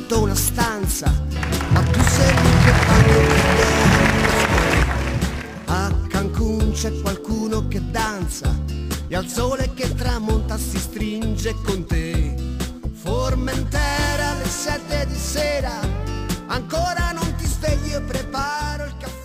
soltanto una stanza, ma tu sei lì che parla. A Cancun c'è qualcuno che danza e al sole che tramonta si stringe con te. Formentera alle 7 di sera, ancora non ti svegli e preparo il caffè.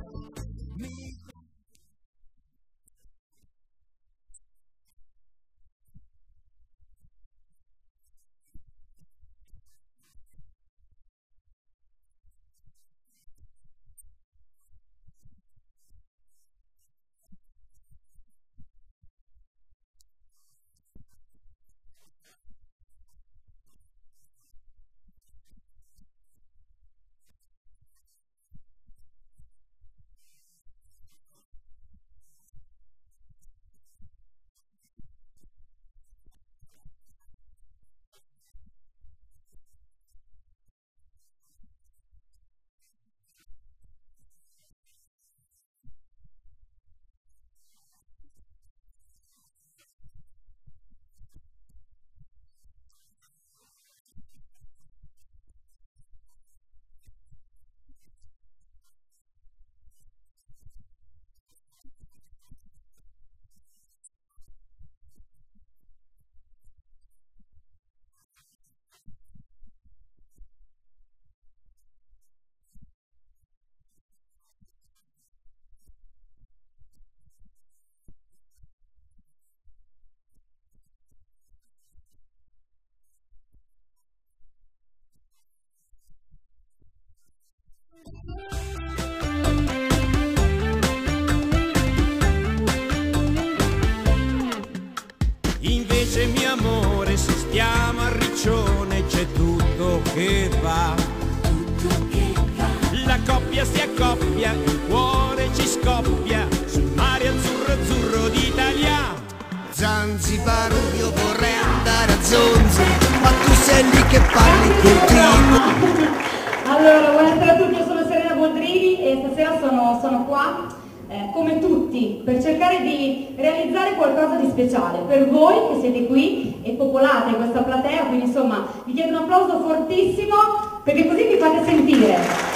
Invece mio amore, se stiamo a Riccione c'è tutto che va. La coppia si accoppia, il cuore ci scoppia sul mare azzurro azzurro d'Italia. Zanzibar, io vorrei andare a Zonzi, ma tu sei lì che parli col tipo. Allora, buonasera a tutti, io sono Serena Boldrini e stasera sono qua, come tutti, per cercare di realizzare qualcosa di speciale per voi che siete qui e popolate questa platea, quindi insomma vi chiedo un applauso fortissimo perché così vi fate sentire.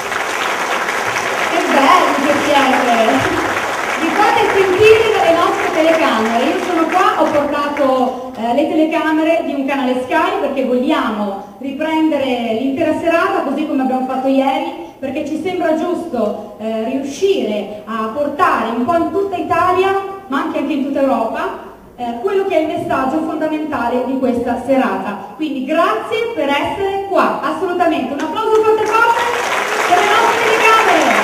Che belli che siete! Vi fate sentire dalle nostre telecamere. Io sono qua, ho portato le telecamere di un canale Sky perché vogliamo riprendere l'intera serata così come abbiamo fatto ieri, perché ci sembra giusto riuscire a portare un po' in tutta Italia, ma anche in tutta Europa, quello che è il messaggio fondamentale di questa serata. Quindi grazie per essere qua, assolutamente. Un applauso forte forte per le nostre telecamere.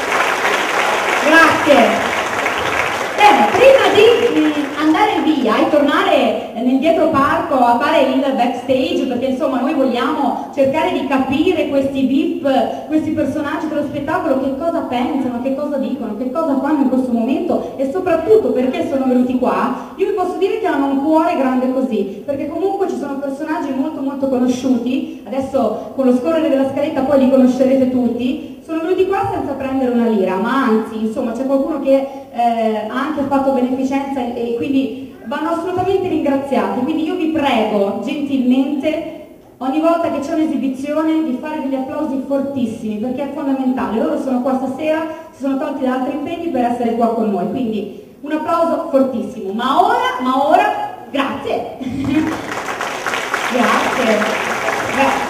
Grazie. Bene, prima di andare via e tornare nel dietro parco a fare il backstage, perché insomma noi vogliamo cercare di capire questi VIP, questi personaggi dello spettacolo, che cosa pensano, che cosa dicono, che cosa fanno in questo momento e soprattutto perché sono venuti qua, io vi posso dire che hanno un cuore grande così, perché comunque ci sono personaggi molto molto conosciuti, adesso con lo scorrere della scaletta poi li conoscerete tutti. Sono venuti qua senza prendere una lira, ma anzi, insomma, c'è qualcuno che ha anche fatto beneficenza e quindi vanno assolutamente ringraziati. Quindi io vi prego, gentilmente, ogni volta che c'è un'esibizione, di fare degli applausi fortissimi, perché è fondamentale. Loro sono qua stasera, si sono tolti da altri impegni per essere qua con noi, quindi un applauso fortissimo. Ma ora, grazie! Grazie!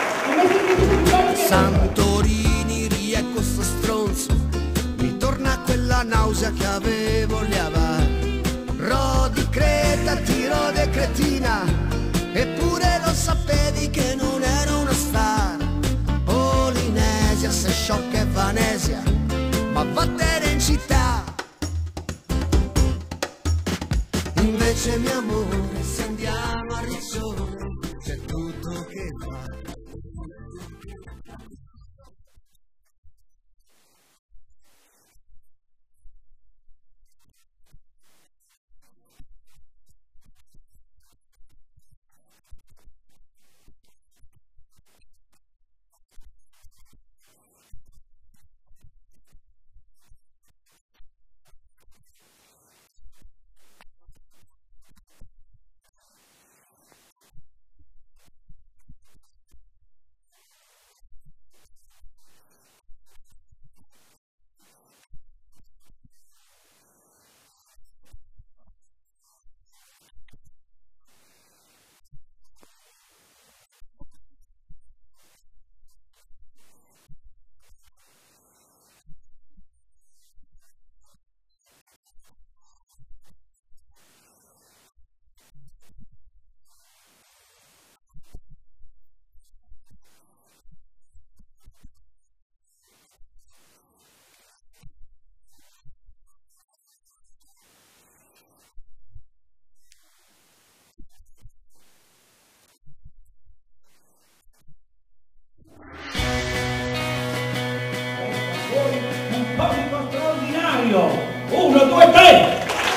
Santorini, riecco sto stronzo, mi torna quella nausea che avevo gli avari. Ro di Creta, tiro de cretina, eppure lo sapevi che non ero una star. Polinesia, sei sciocca e Vanesia, ma vattene in città. Invece mio amore, se andiamo a Riccione c'è tutto che va. sinfonico straordinario. 1, 2, 3.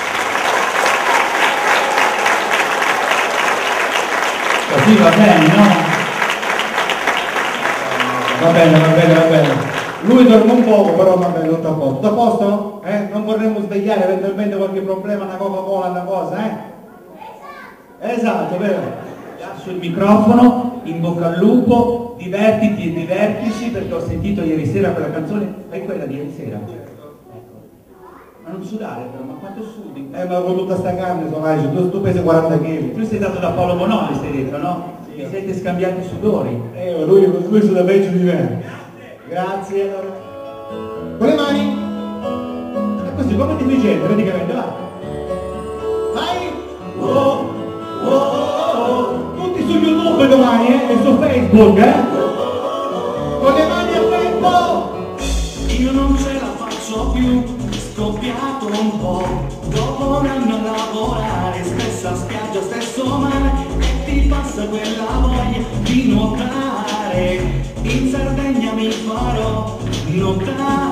Così va bene, no? Va bene, va bene, va bene. Lui dorme un poco, però va bene, tutto a posto. Tutto a posto? Non vorremmo svegliare eventualmente qualche problema, una Coca-Cola, una cosa, Esatto, vero? Lascio il microfono, in bocca al lupo, divertiti e divertici, perché ho sentito ieri sera quella canzone, è quella di ieri sera. Ma non sudare però, ma quanto sudi? Ma con tutta sta carne, tu pesi 40 kg. Tu sei dato da Paolo Bonoli, sei detto, no? Vi siete scambiati sudori. Lui suda peggio di me. Grazie. Con le mani. E così, come deficiente, praticamente, va. Vai. Oh, oh, oh. Tutti su YouTube domani, e su Facebook, Con le mani a petto. Io non ce la faccio più, scoppiato un po'. Dopo un anno a lavorare, stessa spiaggia, stesso mare, e ti passa quella voglia di nuotare. In Sardegna mi farò notare.